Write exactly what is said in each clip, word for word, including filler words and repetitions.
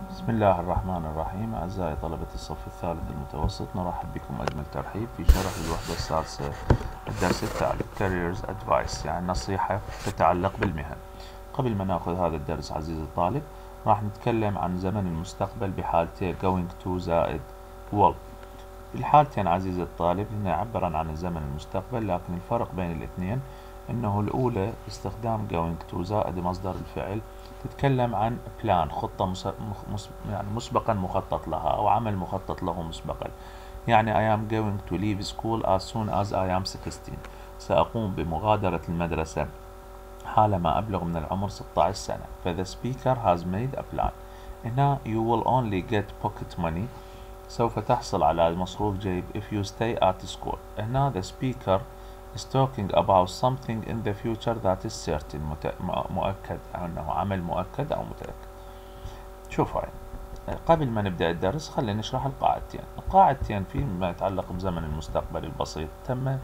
بسم الله الرحمن الرحيم. أعزائي طلبة الصف الثالث المتوسط، نرحب بكم أجمل ترحيب في شرح الوحدة السادسة الدرس التالي Careers Advice، يعني نصيحة تتعلق بالمهن. قبل ما نأخذ هذا الدرس عزيزي الطالب، راح نتكلم عن زمن المستقبل بحالتين going to زائد will. بالحالتين عزيزي الطالب هنا عبرا عن الزمن المستقبل، لكن الفرق بين الاثنين انه الاولى استخدام going to زائد مصدر الفعل تتكلم عن بلان، خطة مس... مس... يعني مسبقا مخطط لها او عمل مخطط له مسبقا. يعني I am going to leave school as soon as I am sixteen. سأقوم بمغادرة المدرسة حالما أبلغ من العمر ستة عشر سنة. ف the speaker has made a plan. هنا you will only get pocket money. سوف تحصل على مصروف جيب if you stay at school. هنا the speaker is talking about something in the future that is certain. مؤكد أنه عمل مؤكد أو متأكد. شوف هاي، قبل ما نبدأ الدرس خلينا نشرح القاعدتين. القاعدتين فيما يتعلق بزمن المستقبل البسيط تم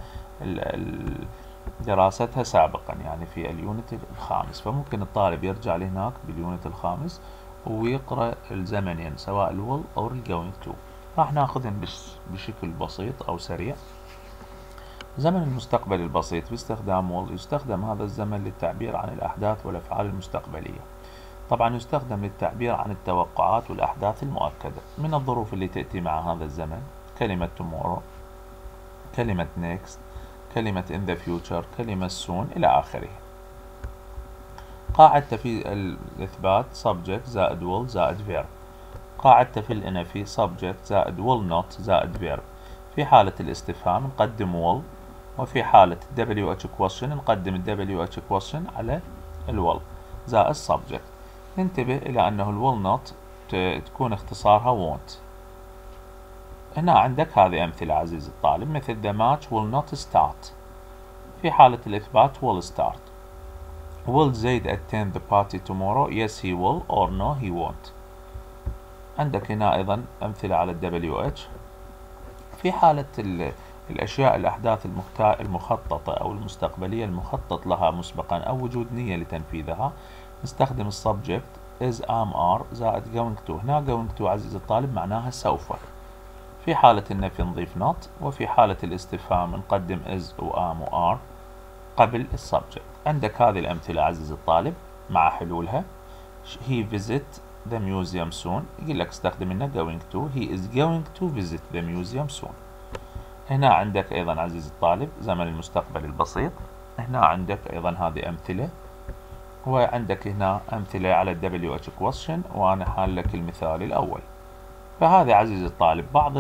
دراستها سابقا، يعني في اليونت الخامس، فممكن الطالب يرجع لهناك باليونت الخامس ويقرأ الزمنين سواء الول أو الجوينج تو. راح ناخذهم بشكل بسيط أو سريع. زمن المستقبل البسيط باستخدام will يستخدم هذا الزمن للتعبير عن الأحداث والأفعال المستقبلية. طبعا يستخدم للتعبير عن التوقعات والأحداث المؤكدة. من الظروف اللي تأتي مع هذا الزمن كلمة tomorrow، كلمة next، كلمة in the future، كلمة soon إلى آخره. قاعدة في الإثبات subject زائد will زائد verb. قاعدة في الإنفي subject زائد will not زائد verb. في حالة الاستفهام نقدم will، وفي حالة W H question نقدم W H question على will زائد subject. ننتبه إلى أنه will not تكون اختصارها won't. هنا عندك هذه أمثلة عزيزي الطالب، مثل the match will not start. في حالة الإثبات will start. Will زيد attend the party tomorrow? Yes he will or no he won't. عندك هنا أيضا أمثلة على W H. في حالة الأشياء الأحداث المخططة أو المستقبلية المخطط لها مسبقا أو وجود نية لتنفيذها نستخدم السبجكت is am are زائد going to. هنا going to عزيزي الطالب معناها سوف. في حالة النفي نضيف not، وفي حالة الاستفهام نقدم is و am و are قبل السبجكت. عندك هذه الأمثلة عزيزي الطالب مع حلولها. he visit the museum soon، يقول لك استخدم هنا going to. he is going to visit the museum soon. هنا عندك أيضا عزيزي الطالب زمن المستقبل البسيط. هنا عندك أيضا هذه أمثلة، وعندك هنا أمثلة على W H question، وأنا حال لك المثال الأول. فهذه عزيزي الطالب بعض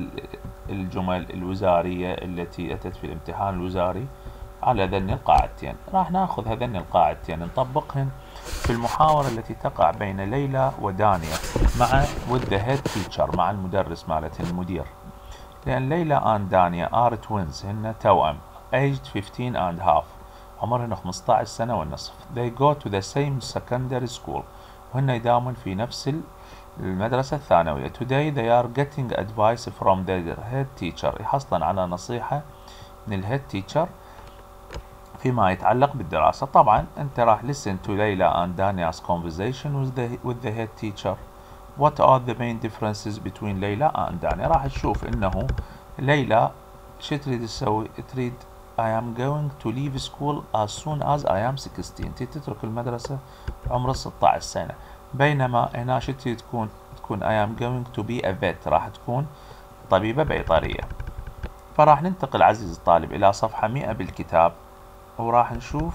الجمل الوزارية التي أتت في الامتحان الوزاري على ذن القاعدتين. راح ناخذ هذين القاعدتين نطبقهن في المحاورة التي تقع بين ليلى ودانيا مع with the head teacher، مع المدرس مالتهن المدير. لأن ليلى and دانيا are twins، هن توأم aged fifteen and half، عمرهن خمسة عشر سنة والنصف. they go to the same secondary school، وهن يداومن في نفس المدرسة الثانوية. today they are getting advice from their head teacher، يحصلن على نصيحة من الهيد تيتشر فيما يتعلق بالدراسة. طبعا أنت راح listen to ليلى and Dania's conversation with the, with the head teacher. what are the main differences between ليلى and دانيا؟ راح تشوف إنه ليلى شو تريد تسوي؟ تريد I am going to leave school as soon as I am sixteen، تريد تترك المدرسة عمر ستة عشر سنة. بينما هنا شو تريد تكون؟ تكون I am going to be a vet، راح تكون طبيبة بيطرية. فراح ننتقل عزيزي الطالب إلى صفحة مئة بالكتاب، وراح نشوف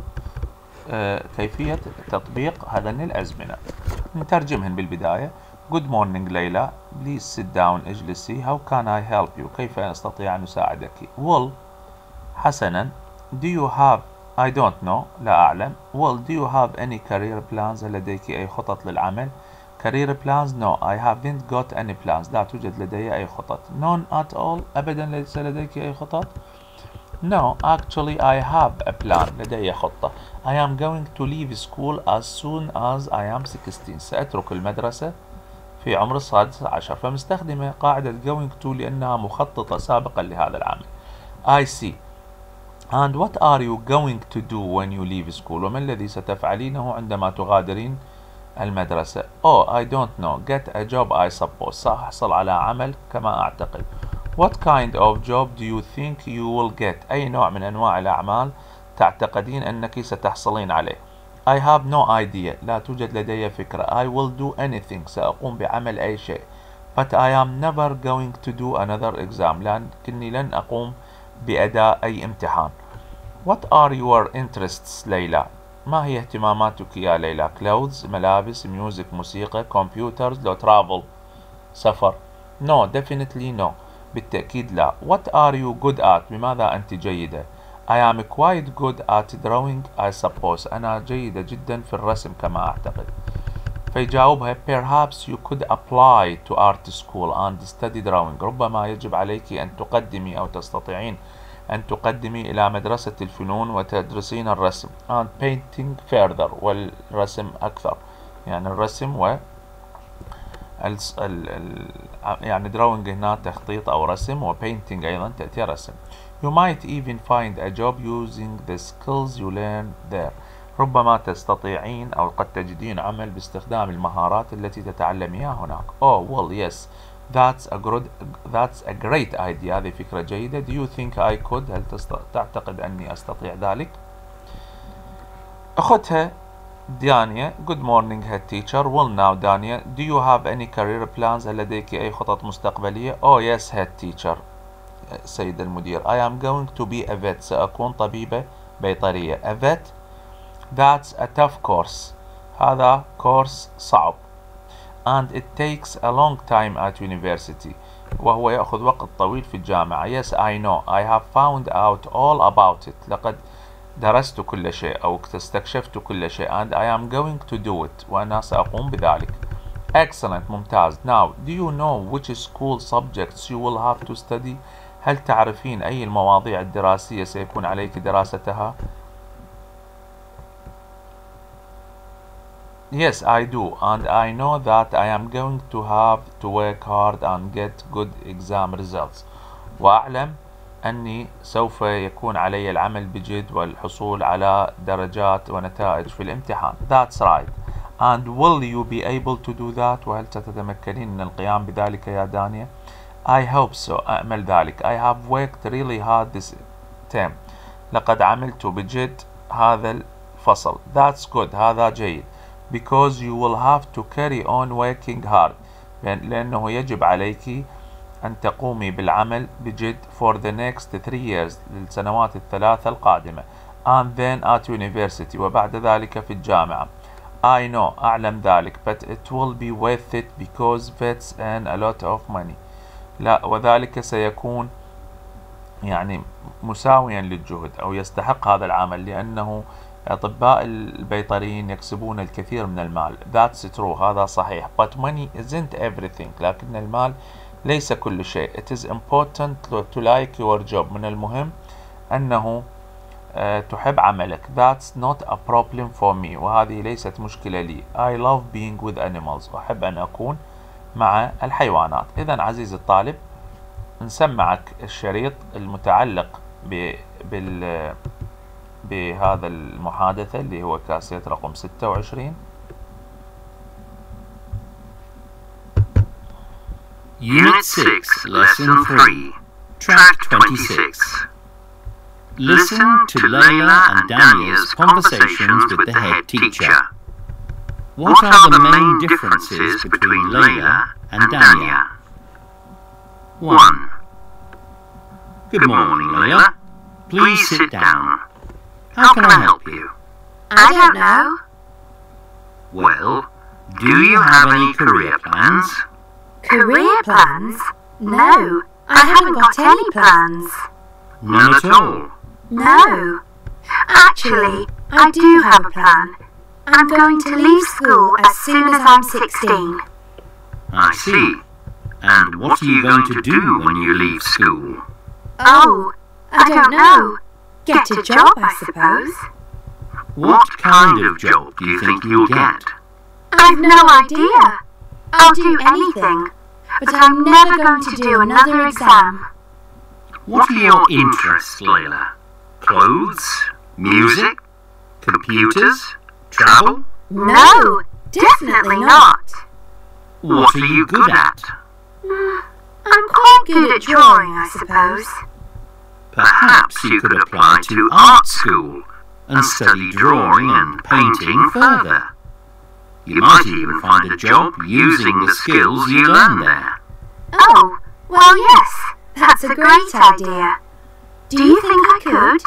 آه كيفية تطبيق هذين الأزمنة. نترجمهن بالبداية. Good morning ليلى، please sit down، اجلسي. How can I help you؟ كيف أستطيع أن أساعدك؟ Well، حسنا. Do you have I don't know، لا أعلم. Well do you have any career plans؟ هل لديك أي خطط للعمل؟ career plans no I haven't got any plans، لا توجد لدي أي خطط. none at all، أبدا ليس لديك أي خطط. no actually I have a plan، لدي خطة. I am going to leave school as soon as I am sixteen، سأترك المدرسة في عمر السادس عشر. فمستخدمة قاعدة going to لأنها مخططة سابقا لهذا العمل. I see. and what are you going to do when you leave school؟ وما الذي ستفعلينه عندما تغادرين المدرسة. Oh, I don't know. Get a job I suppose. سأحصل على عمل كما أعتقد. What kind of job do you think you will get? أي نوع من أنواع الأعمال تعتقدين أنك ستحصلين عليه؟ I have no idea. لا توجد لدي فكرة. I will do anything. سأقوم بعمل أي شيء. But I am never going to do another exam. لكني لن أقوم بأداء أي امتحان. What are your interests ليلى؟ ما هي اهتماماتك يا ليلى؟ clothes ملابس، music موسيقى، computers لو travel سفر. No, definitely no. بالتأكيد لا. What are you good at؟ بماذا أنت جيدة؟ I am quite good at drawing I suppose. أنا جيدة جدا في الرسم كما أعتقد. فيجاوبها perhaps you could apply to art school and study drawing. ربما يجب عليك أن تقدمي أو تستطيعين أن تقدمي إلى مدرسة الفنون وتدرسين الرسم and painting further والرسم أكثر. يعني الرسم و ال... ال... ال... يعني drawing هنا تخطيط أو رسم و painting أيضا تأتي رسم. You might even find a job using the skills you learn there. ربما تستطيعين أو قد تجدين عمل باستخدام المهارات التي تتعلميها هناك. Oh well yes, that's a good that's a great idea. هذه فكرة جيدة. Do you think I could؟ هل تست... تعتقد أني أستطيع ذلك؟ أختها دانيا. Good morning head teacher. Well now دانيا, do you have any career plans؟ هل لديك أي خطط مستقبلية؟ Oh yes head teacher. سيد المدير. I am going to be a vet. سأكون طبيبة بيطرية. A vet? That's a tough course. هذا كورس صعب. And it takes a long time at university. وهو يأخذ وقت طويل في الجامعة. Yes, I know. I have found out all about it. لقد درست كل شيء أو استكشفت كل شيء. And I am going to do it. وأنا سأقوم بذلك. Excellent. ممتاز. Now, do you know which school subjects you will have to study؟ هل تعرفين أي المواضيع الدراسية سيكون عليك دراستها؟ Yes, I do, and I know that I am going to have to work hard and get good exam results. وأعلم أني سوف يكون علي العمل بجد والحصول على درجات ونتائج في الامتحان. That's right. And will you be able to do that؟ وهل ستتمكنين من القيام بذلك يا دانيا؟ I hope so. أأمل ذلك. I have worked really hard this term. لقد عملت بجد هذا الفصل. That's good. هذا جيد. Because you will have to carry on working hard. لأنه يجب عليك أن تقومي بالعمل بجد for the next three years للسنوات الثلاثة القادمة. And then at university. وبعد ذلك في الجامعة. I know. أعلم ذلك. But it will be worth it because vets earn a lot of money. لا وذلك سيكون يعني مساويا للجهد أو يستحق هذا العمل لأنه أطباء البيطريين يكسبون الكثير من المال. That's true. هذا صحيح. But money isn't everything. لكن المال ليس كل شيء. It is important to like your job. من المهم أنه uh, تحب عملك. That's not a problem for me. وهذه ليست مشكلة لي. I love being with animals. أحب أن أكون مع الحيوانات. إذن عزيزي الطالب نسمعك الشريط المتعلق ب بال بهذا المحادثة اللي هو كاسيت رقم ستة وعشرين. Unit six, Lesson three, Track twenty-six. Listen to Layla and Dania's conversations with the head teacher. What are the main differences between Layla and Dania? one. Good morning, Layla. Please sit down. How can I help you? I don't know. Well, do you have any career plans? Career plans? No, I haven't got any plans. None at all? No. Actually, I do have a plan. I'm going to leave school as soon as I'm sixteen. I see. And what are you going to do when you leave school? Oh, I don't know. Get a job, I suppose. What kind of job do you think you'll get? I've no idea. I'll do anything, but I'm never going to do another exam. What are your interests, Layla? Clothes? Music? Computers? Travel? No, Definitely not. What are you good at? I'm quite good at drawing, I suppose. Perhaps you could apply to art school and study drawing and painting further. You might even find a job using the skills you learn there. Oh, well, yes, that's a great idea. Do you think I could?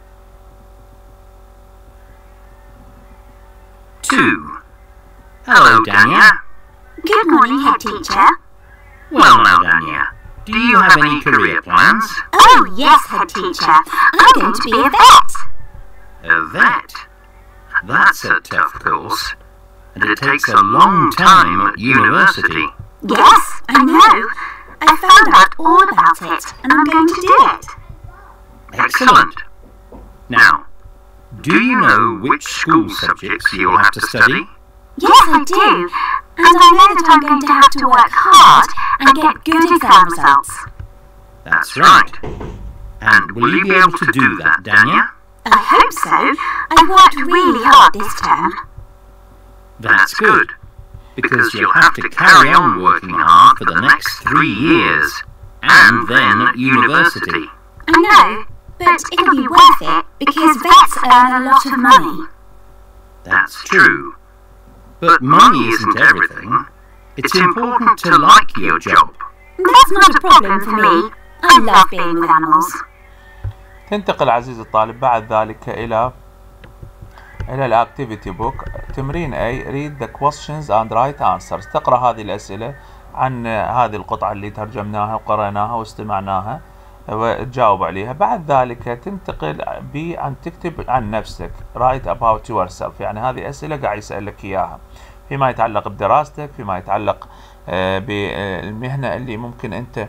Two. Hello, Dania. Good morning, head teacher. Well now, Dania, do you have any career plans? Oh, yes, head teacher. I'm going to be a vet. A vet? That's a tough course, and it takes a long time at university. Yes, I know. I found out all about it, and I'm going to do it. Excellent. Now, do you know which school subjects you'll have to study? Yes, I do. And I know that I'm going to have to work hard and get good exam results. That's right. And will you be able to do that, Dania? I hope so. I've worked really hard this term. That's good, because you'll have to carry on working hard for the next three years, and then at university. I know, but it'll be worth it because vets earn a lot of money. That's true. But money isn't everything. It's important to like your job. That's not a problem for me. I love being with animals. تنتقل عزيزي الطالب بعد ذلك إلى إلى الأكتيفيتي بوك. تمرين A read the questions and write answers. تقرأ هذه الأسئلة عن هذه القطعة اللي ترجمناها وقرأناها واستمعناها وتجاوب عليها. بعد ذلك تنتقل ب أن تكتب عن نفسك. write about yourself. يعني هذه أسئلة قاعد يسألك إياها فيما يتعلق بدراستك، فيما يتعلق بالمهنة اللي ممكن أنت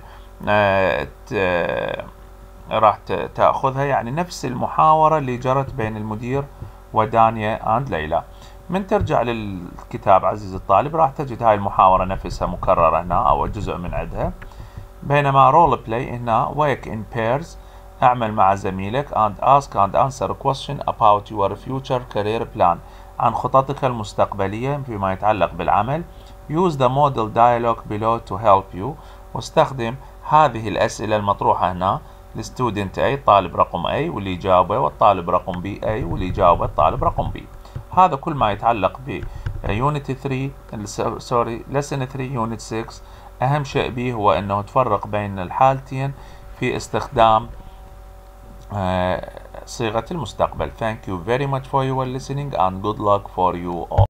راح تأخذها، يعني نفس المحاورة اللي جرت بين المدير ودانيا اند ليلى. من ترجع للكتاب عزيزي الطالب راح تجد هاي المحاورة نفسها مكررة هنا أو جزء من عندها. بينما رول بلاي هنا work in pairs، اعمل مع زميلك and ask and answer a question about your future career plan، عن خططك المستقبلية فيما يتعلق بالعمل. use the model dialogue below to help you، واستخدم هذه الأسئلة المطروحة هنا. الستودنت A طالب رقم A واللي جاوبه، والطالب رقم B A واللي جاوبه الطالب رقم B. هذا كل ما يتعلق ب يونت ثري سوري lesson ثري يونت سكس. أهم شيء به هو أنه تفرق بين الحالتين في استخدام صيغة المستقبل. Thank you very much for your listening and good luck for you all.